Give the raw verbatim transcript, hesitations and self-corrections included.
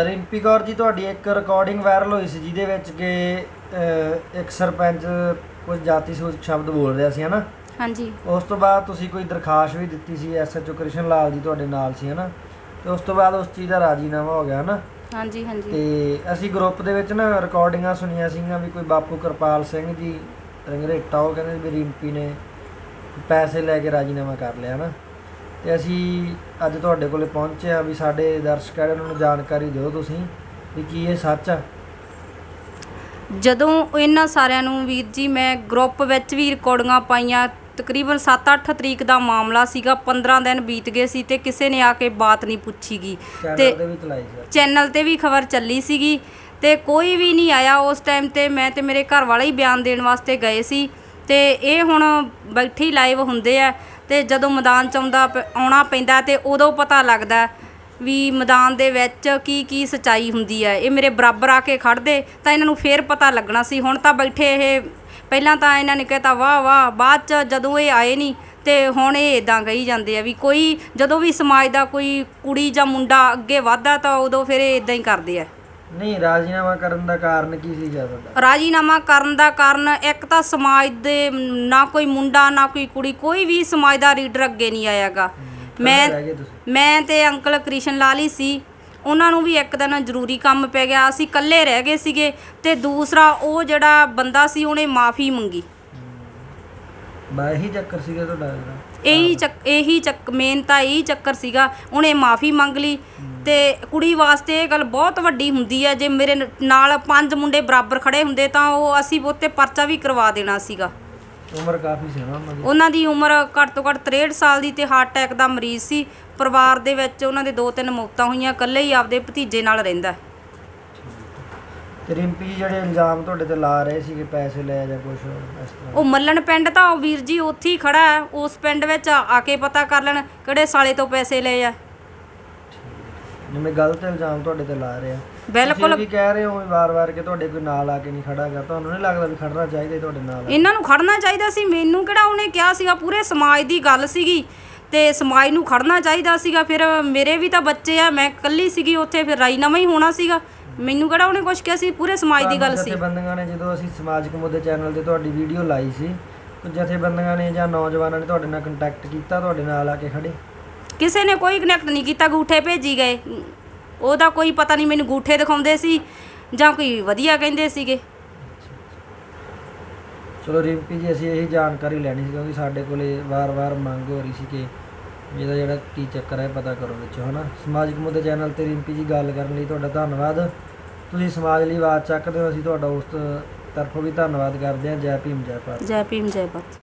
ਰਿੰਪੀ ਕੌਰ ਜੀ ਤੁਹਾਡੀ ਇੱਕ recording viral ਹੋਈ ਸੀ ਜਿਹਦੇ ਵਿੱਚ ਕਿ ਇੱਕ ਸਰਪੰਚ ਕੁਝ ਜਾਤੀ ਸੂਚਕ ਸ਼ਬਦ ਬੋਲ ਰਿਹਾ ਸੀ ਹੈ ਨਾ। ਹਾਂਜੀ। ਉਸ ਤੋਂ ਬਾਅਦ ਤੁਸੀਂ ਕੋਈ ਦਰਖਾਸਤ ਵੀ ਦਿੱਤੀ ਸੀ, S H O Krishan Lal ji ਤੁਹਾਡੇ ਨਾਲ ਸੀ ਹੈ ਨਾ, ਤੇ ਉਸ ਤੋਂ ਬਾਅਦ ਉਸ ਚੀਜ਼ ਦਾ ਰਾਜੀਨਾਮਾ ਹੋ ਗਿਆ ਹੈ ਨਾ। ਹਾਂਜੀ ਹਾਂਜੀ। ਤੇ ਅਸੀਂ ਗਰੁੱਪ ਦੇ ਵਿੱਚ ਨਾ ਰਿਕਾਰਡਿੰਗਾਂ ਸੁਣੀਆਂ ਸੀਗੀਆਂ ਵੀ ਕੋਈ ਬਾਪੂ ਕਿਰਪਾਲ ਸਿੰਘ ਜੀ ਰੰਗਰੇਟਾ ਉਹ ਕਹਿੰਦੇ ਵੀ ਰਿੰਪੀ ਨੇ ਪੈਸੇ ਲੈ ਕੇ ਰਾਜੀਨਾਮਾ ਕਰ ਲਿਆ ਨਾ। ਤੇ ਅਸੀਂ ਅੱਜ ਤੁਹਾਡੇ ਕੋਲੇ ਪਹੁੰਚੇ ਆ ਵੀ ਸਾਡੇ ਦਰਸ਼ਕ ਆ ਉਹਨਾਂ ਨੂੰ ਜਾਣਕਾਰੀ ਦਿਓ ਤੁਸੀਂ ਵੀ ਕੀ ਇਹ ਸੱਚ ਆ। ਜਦੋਂ ਇਹਨਾਂ ਸਾਰਿਆਂ ਨੂੰ ਵੀਰ ਜੀ ਮੈਂ ਗਰੁੱਪ ਵਿੱਚ ਵੀ ਰਿਕਾਰਡਿੰਗਾਂ ਪਾਈਆਂ, ਤਕਰੀਬਨ ਸੱਤ ਅੱਠ ਤਰੀਕ ਦਾ ਮਾਮਲਾ ਸੀਗਾ, ਪੰਦਰਾਂ ਦਿਨ ਬੀਤ ਗਏ ਸੀ ਤੇ ਕਿਸੇ ਨੇ ਆ ਕੇ ਬਾਤ ਨਹੀਂ ਪੁੱਛੀ ਗਈ ਤੇ ਚੈਨਲ ਤੇ ਵੀ ਖਬਰ ਚੱਲੀ ਸੀਗੀ ਤੇ ਕੋਈ ਵੀ ਨਹੀਂ ਆਇਆ ਉਸ ਟਾਈਮ ਤੇ। ਮੈਂ ਤੇ ਮੇਰੇ ਘਰ ਵਾਲਾ ਹੀ ਬਿਆਨ ਦੇਣ ਵਾਸਤੇ ਗਏ ਸੀ ਤੇ ਇਹ ਹੁਣ ਬੈਠੇ ਹੀ ਲਾਈਵ ਹੁੰਦੇ ਆ ਤੇ ਜਦੋਂ ਮੈਦਾਨ 'ਚ ਆਉਂਦਾ ਆਉਣਾ ਪੈਂਦਾ ਤੇ ਉਦੋਂ ਪਤਾ ਲੱਗਦਾ ਵੀ ਮੈਦਾਨ ਦੇ ਵਿੱਚ ਕੀ ਕੀ ਸੱਚਾਈ ਹੁੰਦੀ ਹੈ। ਇਹ ਮੇਰੇ ਬਰਾਬਰ ਆ ਕੇ ਖੜ੍ਹਦੇ ਤਾਂ ਇਹਨਾਂ ਨੂੰ ਫੇਰ ਪਤਾ ਲੱਗਣਾ ਸੀ। ਹੁਣ ਤਾਂ ਬੈਠੇ ਇਹ ਪਹਿਲਾਂ ਤਾਂ ਇਹਨਾਂ ਨੇ ਕਹਿਤਾ ਵਾਹ ਵਾਹ, ਬਾਅਦ 'ਚ ਜਦੋਂ ਇਹ ਆਏ ਨਹੀਂ ਤੇ ਹੁਣ ਇਹ ਇੱਦਾਂ ਕਹੀ ਜਾਂਦੇ ਆ ਵੀ ਕੋਈ ਜਦੋਂ ਵੀ ਸਮਾਜ ਦਾ ਕੋਈ ਕੁੜੀ ਜਾਂ ਮੁੰਡਾ ਅੱਗੇ ਵੱਧਦਾ ਤਾਂ ਉਦੋਂ ਫਿਰ ਇਹ ਇੱਦਾਂ ਹੀ ਕਰਦੇ ਆ। ਨਹੀਂ, ਰਾਜੀਨਾਮਾ ਕਰਨ ਦਾ ਕਾਰਨ ਕੀ ਸੀ ਤੁਹਾਡਾ? ਰਾਜੀਨਾਮਾ ਕਰਨ ਦਾ ਕਾਰਨ ਇੱਕ ਤਾਂ ਸਮਾਜ ਦੇ ਨਾ ਕੋਈ ਮੁੰਡਾ ਨਾ ਕੋਈ ਕੁੜੀ, ਕੋਈ ਵੀ ਸਮਾਜ ਦਾ ਲੀਡਰ ਅੱਗੇ ਨਹੀਂ ਆਇਆਗਾ। ਮੈਂ ਮੈਂ ਤੇ ਅੰਕਲ ਕ੍ਰਿਸ਼ਨ ਲਾਲ ਹੀ ਸੀ। ਉਹਨਾਂ ਨੂੰ ਵੀ ਇੱਕ ਦਿਨ ਜ਼ਰੂਰੀ ਕੰਮ ਪੈ ਗਿਆ, ਅਸੀਂ ਇਕੱਲੇ ਰਹਿ ਗਏ ਸੀਗੇ ਤੇ ਦੂਸਰਾ ਉਹ ਜਿਹੜਾ ਬੰਦਾ ਸੀ ਉਹਨੇ ਮਾਫੀ ਮੰਗੀ। ਇਹੀ ਚੱਕਰ ਸੀਗਾ ਤੁਹਾਡਾ? ਇਹੀ ਚੱਕ ਇਹੀ ਚੱਕ ਮੇਨ ਤਾਂ ਇਹੀ ਚੱਕਰ ਸੀਗਾ। ਉਹਨੇ ਮਾਫੀ ਮੰਗ ਲਈ ਤੇ ਕੁੜੀ ਵਾਸਤੇ ਇਹ ਗੱਲ ਬਹੁਤ ਵੱਡੀ ਹੁੰਦੀ ਹੈ। ਜੇ ਮੇਰੇ ਨਾਲ ਪੰਜ ਮੁੰਡੇ ਬਰਾਬਰ ਖੜੇ ਹੁੰਦੇ ਤਾਂ ਉਹ ਅਸੀਂ ਉੱਤੇ ਪਰਚਾ ਵੀ ਕਰਵਾ ਦੇਣਾ ਸੀਗਾ। ਉਮਰ ਕਾਫੀ ਸੀ ਨਾ ਉਹਨਾਂ ਦੀ? ਉਹਨਾਂ ਦੀ ਉਮਰ ਘੱਟ ਤੋਂ ਘੱਟ ਤਰੇਹਠ ਸਾਲ ਦੀ ਤੇ ਹਾਰਟ ਅਟੈਕ ਦਾ ਮਰੀਜ਼ ਸੀ। ਪਰਿਵਾਰ ਦੇ ਵਿੱਚ ਉਹਨਾਂ ਦੇ ਦੋ ਤਿੰਨ ਮੌਤਾਂ ਹੋਈਆਂ, ਇਕੱਲੇ ਹੀ ਆਪਦੇ ਭਤੀਜੇ ਨਾਲ ਰਹਿੰਦਾ। ਤੇ ਰਿੰਪੀ ਜੀ ਜਿਹੜੇ ਇਲਜ਼ਾਮ ਤੁਹਾਡੇ ਤੇ ਲਾ ਰਹੇ ਸੀ ਕਿ ਪੈਸੇ ਲਏ ਜਾਂ ਕੁਝ ਇਸ ਤਰ੍ਹਾਂ, ਉਹ ਮੱਲਣ ਪਿੰਡ ਤਾਂ ਉਹ ਵੀਰ ਜੀ ਉੱਥੇ ਹੀ ਖੜਾ ਹੈ, ਉਸ ਪਿੰਡ ਵਿੱਚ ਆ ਕੇ ਪਤਾ ਕਰ ਲੈਣ ਕਿਹੜੇ ਸਾਲੇ ਤੋਂ ਪੈਸੇ ਲਏ ਆ। ਜਿਵੇਂ ਗਲਤ ਇਲਜ਼ਾਮ ਤੁਹਾਡੇ ਤੇ ਲਾ ਰਹੇ ਆ। ਬਿਲਕੁਲ ਵੀ ਕਹਿ ਰਹੇ ਹੋ ਵਾਰ-ਵਾਰ ਕਿ ਤੁਹਾਡੇ ਕੋਈ ਨਾਲ ਆ ਕੇ ਨਹੀਂ ਖੜਾ ਹੈਗਾ, ਤੁਹਾਨੂੰ ਨਹੀਂ ਲੱਗਦਾ ਵੀ ਖੜਨਾ ਚਾਹੀਦਾ ਤੁਹਾਡੇ ਨਾਲ? ਇਹਨਾਂ ਨੂੰ ਖੜਨਾ ਚਾਹੀਦਾ ਸੀ। ਮੈਨੂੰ ਕਿਹੜਾ ਉਹਨੇ ਕਿਹਾ ਸੀਗਾ, ਪੂਰੇ ਸਮਾਜ ਦੀ ਗੱਲ ਸੀਗੀ ਤੇ ਸਮਾਜ ਨੂੰ ਖੜਨਾ ਚਾਹੀਦਾ ਸੀਗਾ। ਫਿਰ ਮੇਰੇ ਵੀ ਤਾਂ ਬੱਚੇ ਆ, ਮੈਂ ਇਕੱਲੀ ਸੀਗੀ ਉੱਥੇ, ਫਿਰ ਰਾਜੀਨਾਮਾ ਹੀ ਹੋਣਾ ਸੀਗਾ। ਮੈਨੂੰ ਕਿਹੜਾ ਉਹਨੇ ਕੁਛ ਕਿਹਾ ਸੀ, ਪੂਰੇ ਸਮਾਜ ਦੀ ਗੱਲ ਸੀ। ਜਥੇਬੰਦੀਆਂ ਨੇ ਜਦੋਂ ਅਸੀਂ ਸਮਾਜਿਕ ਮੁੱਦੇ ਚੈਨਲ ਤੇ ਤੁਹਾਡੀ ਵੀਡੀਓ ਲਾਈ ਸੀ, ਜਥੇਬੰਦੀਆਂ ਨੇ ਜਾਂ ਨੌਜਵਾਨਾਂ ਨੇ ਤੁਹਾਡੇ ਨਾਲ ਕੰਟੈਕਟ ਕੀਤਾ, ਤੁਹਾਡੇ ਨਾਲ ਆ ਕੇ ਖੜੇ? ਕਿਸੇ ਨੇ ਕੋਈ ਕਨੈਕਟ ਨਹੀਂ ਕੀਤਾ, ਅੰਗੂਠੇ ਭੇਜੀ ਗਏ। ਉਹਦਾ ਕੋਈ ਪਤਾ ਨਹੀਂ, ਮੈਨੂੰ ਅੰਗੂਠੇ ਦਿਖਾਉਂਦੇ ਸੀ ਜਾਂ ਕੋਈ ਵਧੀਆ ਕਹਿੰਦੇ ਸੀਗੇ। ਚਲੋ ਰਿੰਪੀ ਜੀ, ਅਸੀਂ ਇਹੀ ਜਾਣਕਾਰੀ ਲੈਣੀ ਸੀ ਕਿਉਂਕਿ ਸਾਡੇ ਕੋਲੇ ਵਾਰ-ਵਾਰ ਮੰਗ ਹੋ ਰਹੀ ਸੀ ਕਿ ਇਹਦਾ ਜਿਹੜਾ ਕੀ ਚੱਕਰ ਹੈ ਪਤਾ ਕਰੋ ਵਿੱਚੋਂ, ਹੈ ਨਾ। ਸਮਾਜਿਕ ਮੁੱਦੇ ਚੈਨਲ 'ਤੇ ਰਿੰਪੀ ਜੀ ਗੱਲ ਕਰਨ ਲਈ ਤੁਹਾਡਾ ਧੰਨਵਾਦ। ਤੁਸੀਂ ਸਮਾਜ ਲਈ ਆਵਾਜ਼ ਚੱਕਦੇ ਹੋ, ਅਸੀਂ ਤੁਹਾਡਾ ਉਸ ਤਰਫੋਂ ਵੀ ਧੰਨਵਾਦ ਕਰਦੇ ਹਾਂ। ਜੈ ਭੀਮ ਜੈ ਭਾਰਤ। ਜੈ ਭੀਮ ਜੈ ਭਾਰਤ।